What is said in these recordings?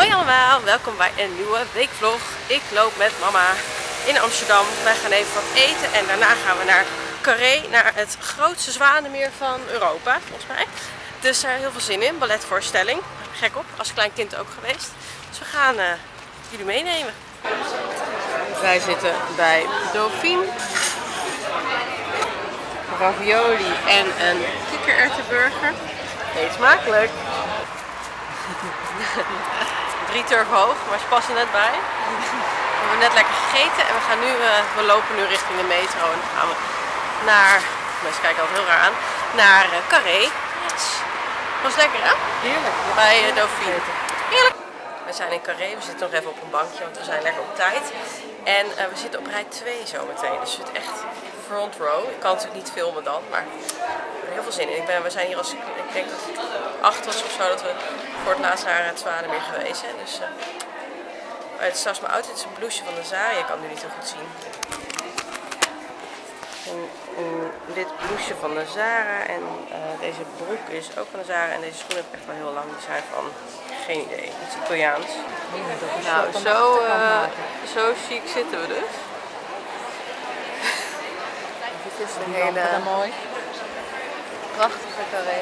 Hoi allemaal, welkom bij een nieuwe weekvlog. Ik loop met mama in Amsterdam. Wij gaan even wat eten en daarna gaan we naar Carré, naar het grootste zwanenmeer van Europa, volgens mij. Dus daar heel veel zin in, balletvoorstelling. Gek op, als klein kind ook geweest. Dus we gaan jullie meenemen. Wij zitten bij Dauphine. Ravioli en een kikkererwtenburger. Eet smakelijk! 3 turf hoog, maar ze passen net bij. We hebben net lekker gegeten en we lopen nu richting de metro. En dan gaan we naar, mensen kijken altijd heel raar aan, naar Carré. Yes. Was lekker hè? Heerlijk. Bij Dauphine. Heerlijk! We zijn in Carré, we zitten nog even op een bankje, want we zijn lekker op tijd. En we zitten op rij 2 zometeen, dus we zitten echt front row. Ik kan natuurlijk niet filmen dan, maar ik heb er heel veel zin in. We zijn hier als, ik denk dat het 8 was of zo, dat we voor het laatst naar het Zwanenmeer geweest zijn. Dus, het is straks mijn outfit, het is een blouseje van de Zara, je kan het nu niet zo goed zien. Een wit blouseje van de Zara en deze broek is ook van de Zara en deze schoenen heb ik echt wel heel lang. Die zijn van, geen idee, iets Italiaans. Nou, zo chic zitten we dus. Dit is een hele mooi. prachtige Carré.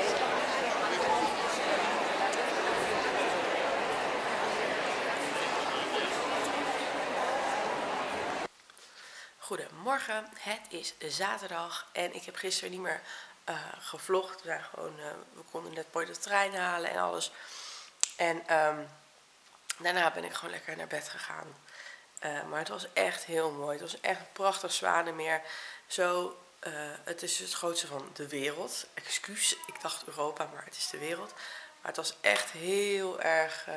Goedemorgen, het is zaterdag en ik heb gisteren niet meer gevlogd. We konden net mooi de trein halen en alles. En daarna ben ik gewoon lekker naar bed gegaan. Maar het was echt heel mooi. Het was echt een prachtig Zwanenmeer. Het is het grootste van de wereld. Excuus, ik dacht Europa, maar het is de wereld. Maar het was echt heel erg,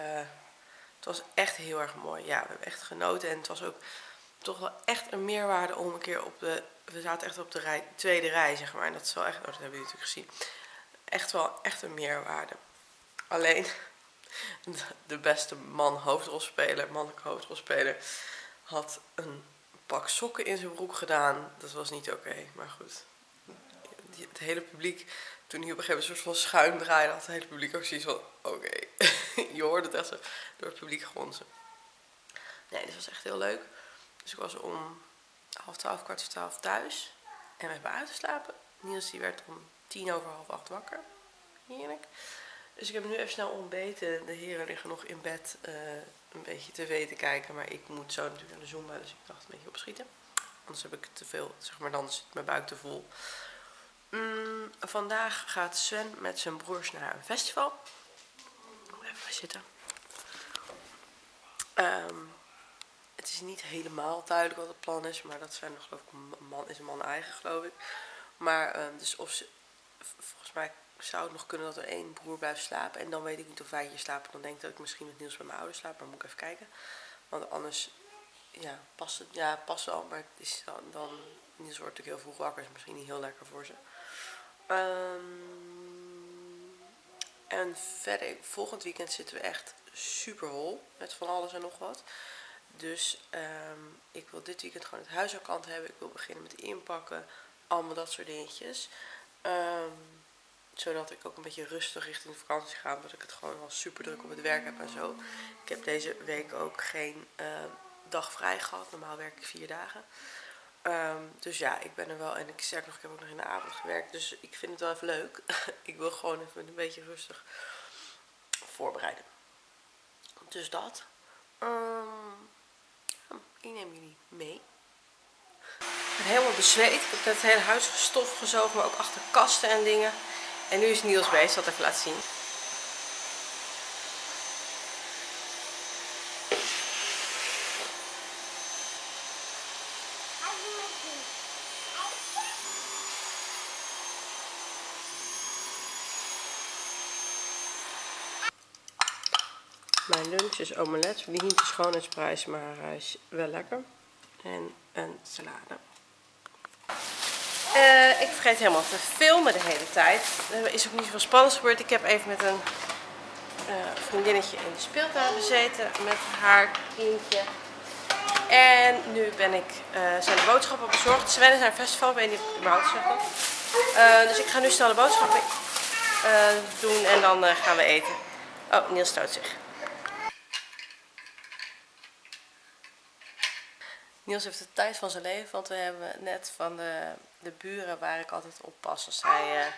mooi. Ja, we hebben echt genoten en het was ook toch wel echt een meerwaarde om een keer we zaten echt op de tweede rij, zeg maar. En dat is wel echt, dat hebben jullie natuurlijk gezien. Echt een meerwaarde. Alleen, de beste mannelijke hoofdrolspeler, had een pak sokken in zijn broek gedaan. Dat was niet oké, maar goed. Het hele publiek, toen hij op een gegeven moment een soort van schuin draaide, had het hele publiek ook zoiets van, oké. Je hoorde het echt zo door het publiek gonzen. Nee, dit was echt heel leuk. Dus ik was om 11:30, 11:45 thuis. En we hebben uitgeslapen. Niels die werd om 7:45 wakker. Heerlijk. Dus ik heb nu even snel ontbeten. De heren liggen nog in bed een beetje tv te kijken. Maar ik moet zo natuurlijk naar de Zumba. Dus ik dacht een beetje opschieten. Anders heb ik te veel, zeg maar, dan zit mijn buik te vol. Vandaag gaat Sven met zijn broers naar een festival. Even zitten. Het is niet helemaal duidelijk wat het plan is, maar dat zijn nog, geloof ik, een man eigen, geloof ik. Maar dus volgens mij zou het nog kunnen dat er 1 broer blijft slapen. En dan weet ik niet of wij hier slapen. Dan denk ik dat ik misschien met Niels bij mijn ouders slaap, maar moet ik even kijken. Want anders, ja, past wel, maar het is dan Niels wordt natuurlijk heel vroeg wakker, is misschien niet heel lekker voor ze. En verder, volgend weekend zitten we echt super vol met van alles en nog wat. Dus ik wil dit weekend gewoon het huis aan kant hebben. Ik wil beginnen met inpakken. Allemaal dat soort dingetjes. Zodat ik ook een beetje rustig richting de vakantie ga. Omdat ik het gewoon wel super druk op het werk heb en zo. Ik heb deze week ook geen dag vrij gehad. Normaal werk ik 4 dagen. Dus ja, ik ben er wel. En ik heb ook nog in de avond gewerkt. Dus ik vind het wel even leuk. Ik wil gewoon even een beetje rustig voorbereiden. Dus dat. Ik neem jullie mee. Ik ben helemaal bezweet. Ik heb net het hele huis stofgezogen, maar ook achter kasten en dingen. En nu is Niels bezig, dat even laten zien. Mijn lunch is omelet, niet de schoonheidsprijs, maar hij is wel lekker. En een salade. Ik vergeet helemaal te filmen de hele tijd. Er is ook niet zoveel spannends gebeurd. Ik heb even met een vriendinnetje in de speeltuin gezeten met haar kindje. En nu zijn de boodschappen bezorgd. Sven is naar een festival, ik weet niet of ik het überhaupt zeggen. Dus ik ga nu snel de boodschappen doen en dan gaan we eten. Oh, Niels stoot zich. Niels heeft de tijd van zijn leven, want we hebben net van de buren waar ik altijd oppas als zij,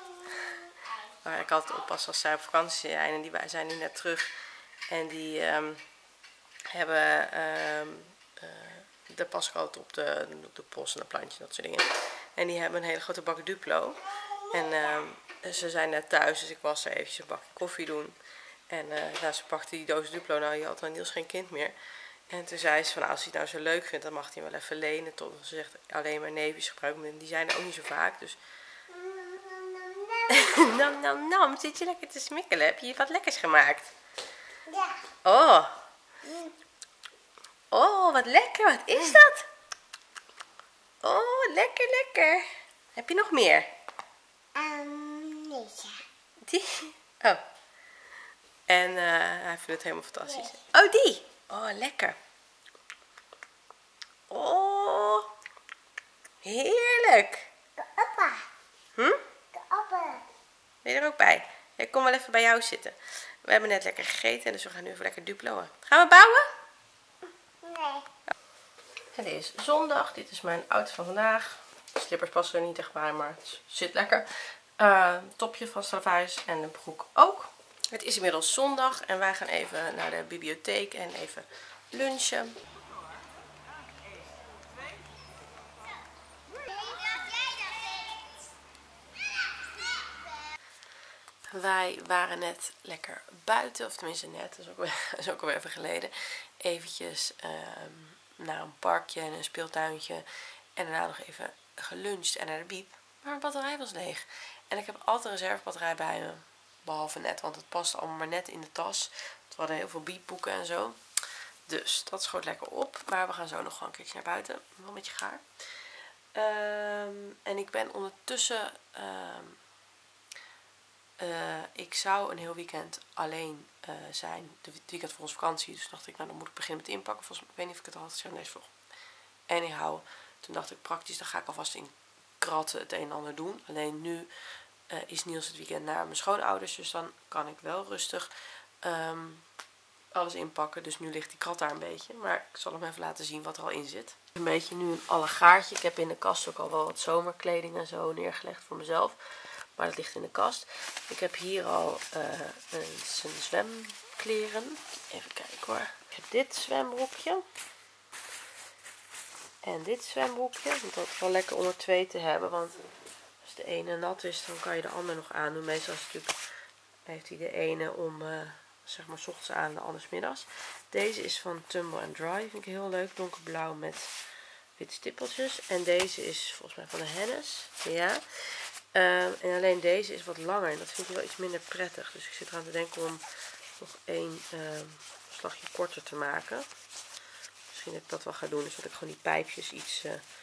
op vakantie zijn. En die zijn nu net terug. En die hebben, daar pas ik altijd op de post en de plantje, dat soort dingen. En die hebben een hele grote bak Duplo. En ze zijn net thuis, dus ik was er eventjes een bakje koffie doen. En nou, ze pakte die doos Duplo, nou je had dan Niels geen kind meer. En toen zei ze van als hij het nou zo leuk vindt, dan mag hij hem wel even lenen. Tot ze zegt alleen maar neefjes gebruiken, die zijn er ook niet zo vaak. Dus nam nam nam, zit je lekker te smikkelen? Heb je wat lekkers gemaakt? Ja. Oh. Oh, wat lekker. Wat is dat? Oh, lekker, lekker. Heb je nog meer? Nee. Die? Oh. En hij vindt het helemaal fantastisch. Oh, die. Oh, lekker. Oh. Heerlijk. De appa. Hm? De appa. Ben je er ook bij? Ik kom wel even bij jou zitten. We hebben net lekker gegeten, dus we gaan nu even lekker Duploen. Gaan we bouwen? Nee. Het is zondag. Dit is mijn outfit van vandaag. De slippers passen er niet echt bij, maar het zit lekker. Topje van Stradivarius en de broek ook. Het is inmiddels zondag en wij gaan even naar de bibliotheek en even lunchen. Wij waren net lekker buiten, of tenminste net, dat is ook alweer even geleden. Eventjes naar een parkje en een speeltuintje. En daarna nog even geluncht en naar de biep. Maar mijn batterij was leeg. En ik heb altijd een reservebatterij bij me. Behalve net, want het past allemaal maar net in de tas. We hadden heel veel biepboeken en zo. Dus dat schoot lekker op. Maar we gaan zo nog gewoon een keertje naar buiten. Wel een beetje gaar. En ik ben ondertussen... ik zou een heel weekend alleen zijn. Het weekend voor onze vakantie. Dus dacht ik, nou dan moet ik beginnen met inpakken. Volgens mij, ik weet niet of ik het al had gezegd in deze vlog. Anyhow, toen dacht ik praktisch, dan ga ik alvast in kratten het een en ander doen. Alleen nu is Niels het weekend naar mijn schoonouders. Dus dan kan ik wel rustig alles inpakken. Dus nu ligt die krat daar een beetje. Maar ik zal hem even laten zien wat er al in zit. Een beetje nu een allegaartje. Ik heb in de kast ook al wel wat zomerkleding en zo neergelegd voor mezelf. Maar dat ligt in de kast. Ik heb hier al zijn zwemkleren. Even kijken hoor. Ik heb dit zwembroekje. En dit zwembroekje. Want dat is wel lekker om er twee te hebben. Want als de ene nat is, dan kan je de ander nog aandoen. Meestal is het natuurlijk, heeft hij de ene om, zeg maar, 's ochtends aan, de andere 's middags. Deze is van Tumble & Dry. Vind ik heel leuk. Donkerblauw met witte stippeltjes. En deze is volgens mij van de Hennes. Ja. En alleen deze is wat langer en dat vind ik wel iets minder prettig. Dus ik zit eraan te denken om nog één slagje korter te maken. Misschien dat ik dat wel ga doen. Dus dat ik gewoon die pijpjes iets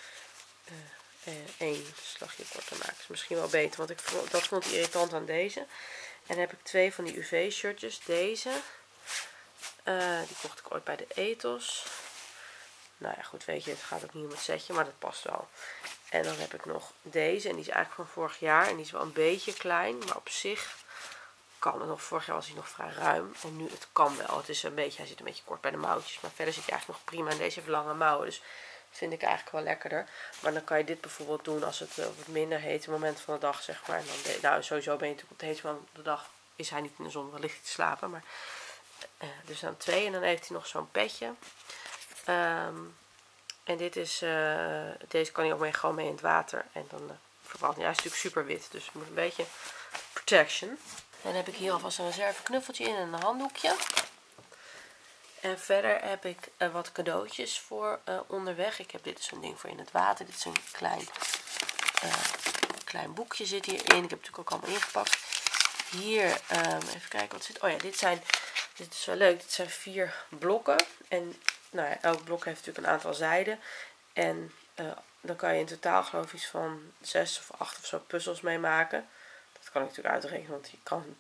één slagje korter maak. Is misschien wel beter, want dat vond ik irritant aan deze. En dan heb ik twee van die UV shirtjes. Deze, die kocht ik ooit bij de Ethos. Nou ja, goed, weet je, het gaat ook niet om het setje, maar dat past wel. En dan heb ik nog deze, en die is eigenlijk van vorig jaar. En die is wel een beetje klein, maar op zich kan het nog. Vorig jaar was hij nog vrij ruim. En nu, het kan wel. Het is een beetje, hij zit een beetje kort bij de mouwtjes. Maar verder zit hij eigenlijk nog prima. En deze heeft lange mouwen, dus vind ik eigenlijk wel lekkerder. Maar dan kan je dit bijvoorbeeld doen als het op het minder hete moment van de dag, zeg maar. En dan nou, sowieso ben je natuurlijk op het hete moment van de dag. Is hij niet in de zon, dan ligt hij te slapen. Maar, dus dan twee. En dan heeft hij nog zo'n petje. En dit is, deze kan hij ook gewoon mee in het water. En dan vervalt hij. Hij is natuurlijk super wit, dus het moet een beetje protection. En dan heb ik hier alvast een reserve knuffeltje in en een handdoekje. En verder heb ik wat cadeautjes voor onderweg. Ik heb dit is een ding voor in het water. Dit is een klein boekje zit hierin. Ik heb het natuurlijk ook allemaal ingepakt. Hier, even kijken wat zit. Oh ja, dit is wel leuk. Dit zijn 4 blokken. En nou ja, elk blok heeft natuurlijk een aantal zijden. En dan kan je in totaal geloof ik iets van 6 of 8 of zo puzzels mee maken. Dat kan ik natuurlijk uitrekenen, want je kan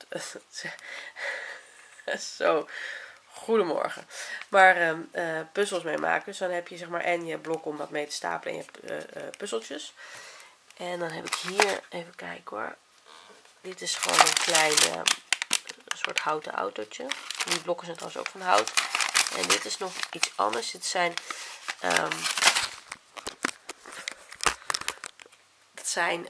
het zo. Goedemorgen. Maar puzzels mee maken. Dus dan heb je zeg maar en je blok om dat mee te stapelen en je hebt puzzeltjes. En dan heb ik hier, even kijken hoor. Dit is gewoon een klein soort houten autootje. Die blokken zijn trouwens ook van hout. En dit is nog iets anders. Dit zijn Het zijn,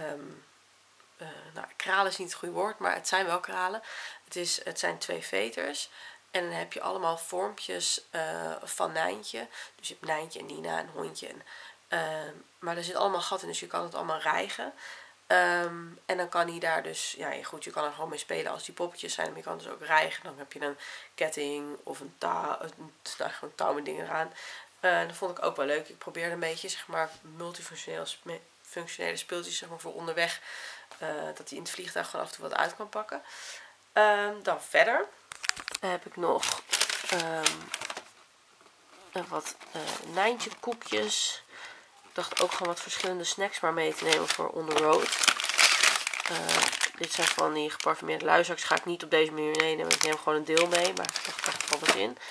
nou, kralen is niet het goede woord, maar het zijn wel kralen. Het zijn 2 veters. En dan heb je allemaal vormpjes van Nijntje. Dus je hebt Nijntje en Nina, een hondje. Maar er zit allemaal gat in, dus je kan het allemaal rijgen. En dan kan hij daar dus, ja goed, je kan er gewoon mee spelen als die poppetjes zijn. Maar je kan dus ook rijgen. Dan heb je een ketting of een touw met dingen eraan. Dat vond ik ook wel leuk. Ik probeerde een beetje, zeg maar, multifunctionele speeltjes, zeg maar, voor onderweg. Dat hij in het vliegtuig gewoon af en toe wat uit kan pakken. Dan verder heb ik nog wat Nijntje koekjes. Ik dacht ook gewoon wat verschillende snacks maar mee te nemen voor on the road. Dit zijn van die geparfumeerde luizenaks. Ga ik niet op deze manier meenemen. Ik neem gewoon een deel mee, maar ik dacht, er wel wat in.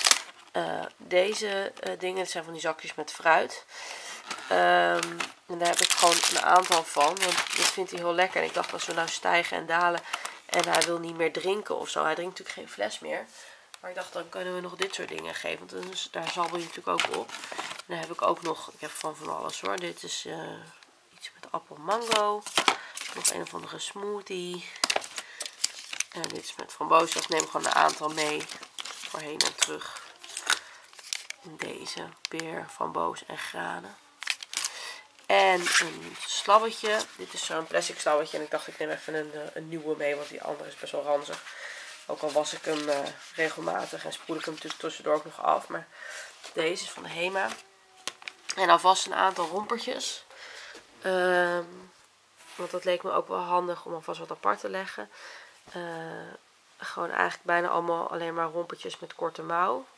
Deze dingen, dit zijn van die zakjes met fruit. En daar heb ik gewoon een aantal van. Want dit vindt hij heel lekker. En ik dacht, als we nou stijgen en dalen en hij wil niet meer drinken of zo. Hij drinkt natuurlijk geen fles meer. Maar ik dacht, dan kunnen we nog dit soort dingen geven. Want dus, daar zabbel je natuurlijk ook op. En dan heb ik ook nog, ik heb van alles hoor. Dit is iets met appel mango. Nog een of andere smoothie. En dit is met frambozen. Ik neem gewoon een aantal mee. Voor heen en terug. Deze peer, framboos en granen. En een slabbetje. Dit is zo'n plastic slabbetje. En ik dacht, ik neem even een nieuwe mee. Want die andere is best wel ranzig. Ook al was ik hem regelmatig. En spoel ik hem natuurlijk tussendoor ook nog af. Maar deze is van de Hema. En alvast een aantal rompertjes. Want dat leek me ook wel handig om alvast wat apart te leggen. Gewoon eigenlijk bijna allemaal alleen maar rompertjes met korte mouw.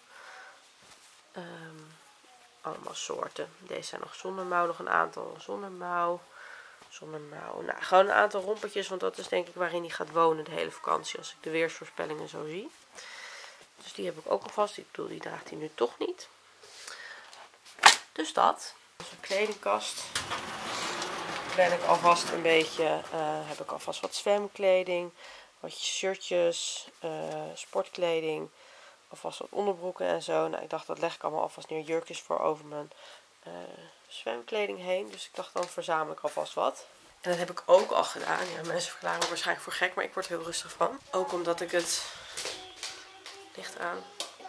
Allemaal soorten. Deze zijn nog zonder mouw. Nog een aantal zonder mouw. Zonder mouw. Nou, gewoon een aantal rompertjes. Want dat is denk ik waarin hij gaat wonen de hele vakantie. Als ik de weersvoorspellingen zo zie. Dus die heb ik ook alvast. Ik bedoel, die draagt hij nu toch niet. Dus dat. Onze kledingkast. Ben ik alvast een beetje. Heb ik alvast wat zwemkleding. Wat shirtjes. Sportkleding. Alvast wat onderbroeken en zo. Nou, ik dacht, dat leg ik allemaal alvast neer. Jurkjes voor over mijn zwemkleding heen. Dus ik dacht, dan verzamel ik alvast wat. En dat heb ik ook al gedaan. Ja, mensen verklaren me waarschijnlijk voor gek, maar ik word er heel rustig van. Ook omdat ik het... Licht aan.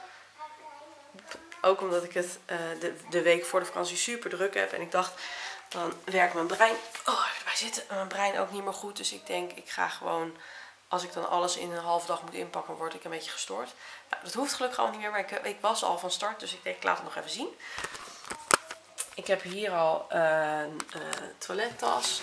Ook omdat ik het de week voor de vakantie super druk heb. En ik dacht, dan werkt mijn brein... Oh, waar zit mijn brein ook niet meer goed. Dus ik denk, ik ga gewoon... Als ik dan alles in een half dag moet inpakken, word ik een beetje gestoord. Nou, dat hoeft gelukkig al niet meer, maar ik was al van start. Dus ik denk, ik laat het nog even zien. Ik heb hier al een toilettas.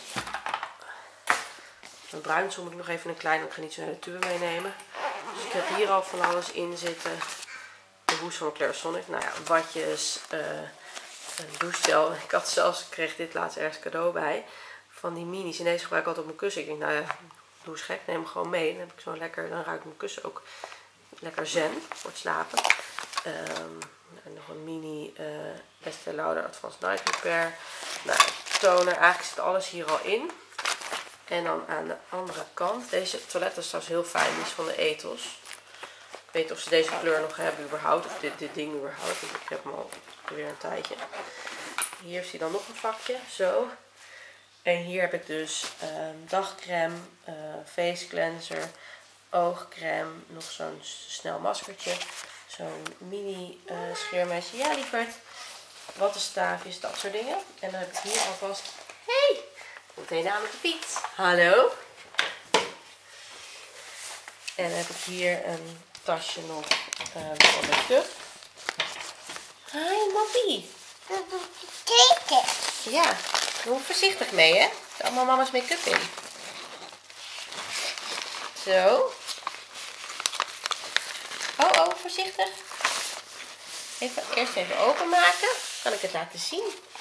Een bruinsel moet ik nog even een kleine, ik ga niet zo'n hele tube meenemen. Dus ik heb hier al van alles in zitten. De hoes van Clairsonic. Nou ja, badjes, een douchegel. Ik kreeg dit laatst ergens cadeau bij. Van die minis. En deze gebruik ik altijd op mijn kussen. Ik denk, nou ja, doe eens gek, neem hem gewoon mee. Dan heb ik zo lekker, dan ruikt mijn kussen ook lekker zen voor het slapen. En nog een mini Estée Lauder Advanced Night Repair. Nou, toner, eigenlijk zit alles hier al in. En dan aan de andere kant, deze toilet is trouwens heel fijn, die is van de Ethos. Ik weet niet of ze deze kleur nog hebben überhaupt, of dit ding überhaupt. Ik heb hem al weer een tijdje. Hier heeft hij dan nog een vakje, zo. En hier heb ik dus dagcreme, face cleanser, oogcreme, nog zo'n snel maskertje, zo'n mini scheermesje. Ja, lieverd. Wattenstaafjes, dat soort dingen. En dan heb ik hier alvast... Hey! Meteen aan met de fiets. Hallo! En dan heb ik hier een tasje nog voor make-up. Hi, Moppie! Kijken. Ja, doe voorzichtig mee, hè? Er zit allemaal mama's make-up in. Zo. Oh, voorzichtig. Eerst even openmaken. Kan ik het laten zien?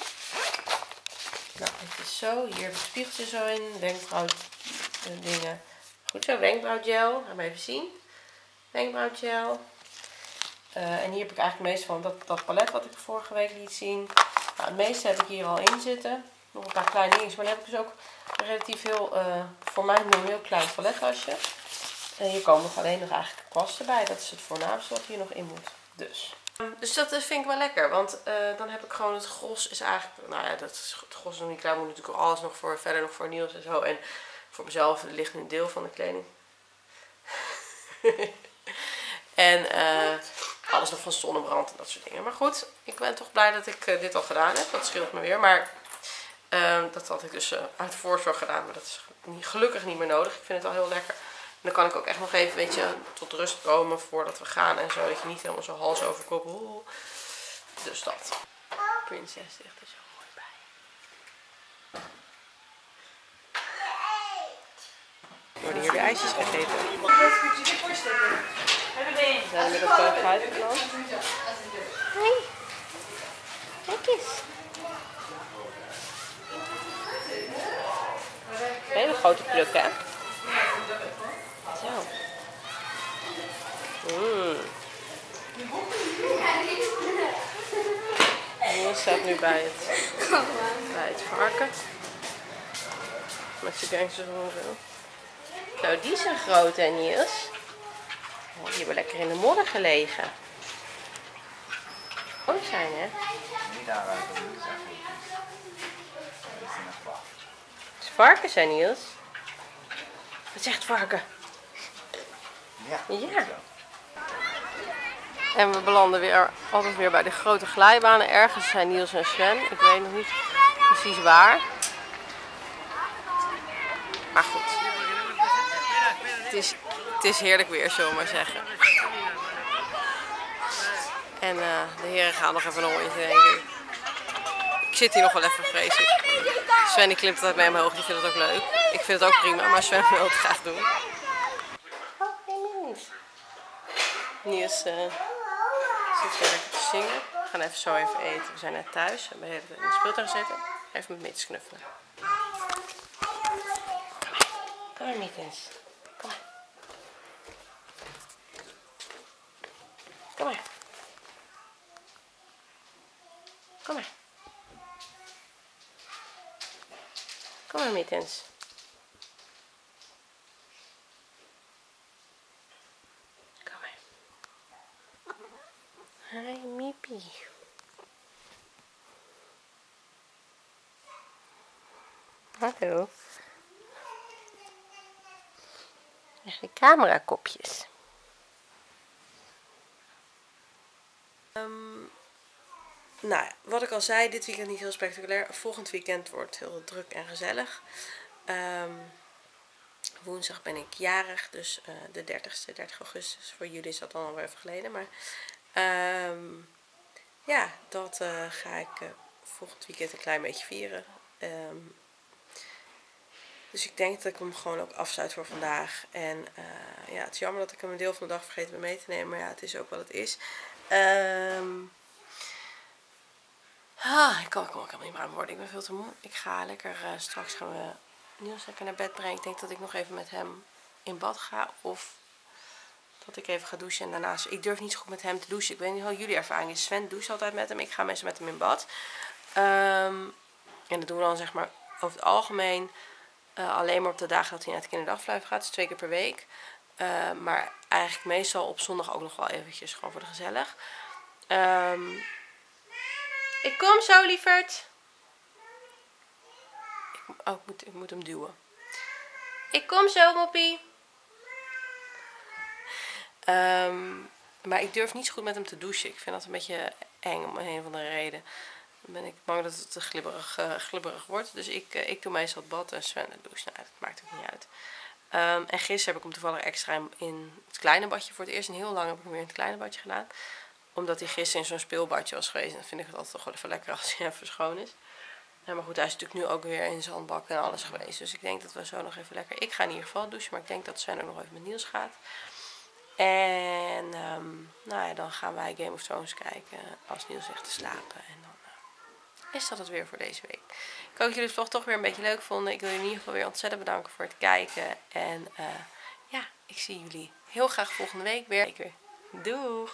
Nou, het is zo. Hier heb ik het spiegeltje zo in. Wenkbrauw dingen. Goed zo, wenkbrauwgel. Ga maar even zien. Wenkbrauwgel. En hier heb ik eigenlijk meestal van dat palet wat ik vorige week liet zien. Nou, het meeste heb ik hier al in zitten. Nog een paar kleine dingen. Maar dan heb ik dus ook een relatief heel, voor mij een heel klein toilettasje. En hier komen nog alleen nog eigenlijk kwasten bij. Dat is het voornaamste wat hier nog in moet. Dus, Dus dat vind ik wel lekker, want dan heb ik gewoon het gros is eigenlijk, nou ja, het gros is nog niet klaar, moet natuurlijk alles nog voor, verder nog voor Niels en zo. En voor mezelf ligt nu een deel van de kleding. En alles nog van zonnebrand en dat soort dingen. Maar goed, ik ben toch blij dat ik dit al gedaan heb, dat scheelt me weer. Maar dat had ik dus uit voorzorg gedaan, maar dat is gelukkig niet meer nodig. Ik vind het al heel lekker. En dan kan ik ook echt nog even, weet je, tot rust komen voordat we gaan en zo. Dat je niet helemaal zo hals over kop. Dus dat. Prinses ligt er zo mooi bij. Er worden hier de ijsjes gegeten. We zijn inmiddels boven uitgeland. Hoi. Kijk eens. Een hele grote pluk, hè? Zo. Niels staat nu bij het varken. Met zijn gangsters en zo. Zo, die zijn groot, hè, Niels? Oh, die hebben lekker in de modder gelegen. Mooi zijn, hè? Niet aanraken, dat is echt goed. Dat is nog wel. Het is varken, zijn Niels. Wat zegt varken? Ja. Ja. En we belanden weer altijd weer bij de grote glijbanen. Ergens zijn Niels en Sven. Ik weet nog niet precies waar. Maar goed. Het is heerlijk weer, zullen we maar zeggen. En de heren gaan nog even een rondje, denk ik. Ik zit hier nog wel even, vrees ik. Sven die klimt altijd mee omhoog, die vindt het ook leuk. Ik vind het ook prima, maar Sven wil het graag doen. Oh, hey Niels zit weer lekker te zingen. We gaan even zo even eten. We zijn net thuis. We hebben even in de speeltuin gezeten. Even met Mittens knuffelen. Kom maar, Mittens. Kom maar. Kom maar. Kom maar. Kom maar, Mittens. Kom maar. Hi, Miepie. Hallo. Echt de camerakopjes. Nou ja, wat ik al zei, dit weekend niet heel spectaculair. Volgend weekend wordt heel druk en gezellig. Woensdag ben ik jarig, dus de 30 augustus. Voor jullie is dat dan alweer even geleden. Maar ja, dat ga ik volgend weekend een klein beetje vieren. Dus ik denk dat ik hem gewoon ook afsluit voor vandaag. En ja, het is jammer dat ik hem een deel van de dag vergeten ben mee te nemen. Maar ja, het is ook wat het is. Ik kan helemaal niet meer aan worden. Ik ben veel te moe. Ik ga lekker, straks gaan we Niels lekker naar bed brengen. Ik denk dat ik nog even met hem in bad ga. Of dat ik even ga douchen en daarnaast. Ik durf niet zo goed met hem te douchen. Ik weet niet hoe jullie ervaring is. Sven doucht altijd met hem. Ik ga meestal met hem in bad. En dat doen we dan zeg maar over het algemeen alleen maar op de dagen dat hij naar het kinderdagverblijf gaat. Dus 2 keer per week. Maar eigenlijk meestal op zondag ook nog wel eventjes. Gewoon voor de gezellig. Ik kom zo, lieverd. Ik moet hem duwen. Ik kom zo, moppie. Maar ik durf niet zo goed met hem te douchen. Ik vind dat een beetje eng om een of andere reden. Dan ben ik bang dat het te glibberig wordt. Dus ik doe meestal het bad en Sven het douche. Nou, dat maakt ook niet uit. En gisteren heb ik hem toevallig extra in het kleine badje. Voor het eerst in heel lang heb ik hem weer in het kleine badje gedaan. Omdat hij gisteren in zo'n speelbadje was geweest. En dan vind ik het altijd toch wel even lekker als hij even schoon is. Ja, maar goed, hij is natuurlijk nu ook weer in zandbak en alles geweest. Dus ik denk dat we zo nog even lekker... Ik ga in ieder geval douchen, maar ik denk dat Sven ook nog even met Niels gaat. En nou ja, dan gaan wij Game of Thrones kijken als Niels ligt te slapen. En dan is dat het weer voor deze week. Ik hoop dat jullie het vlog toch weer een beetje leuk vonden. Ik wil jullie in ieder geval weer ontzettend bedanken voor het kijken. En ja, ik zie jullie heel graag volgende week weer. Doeg!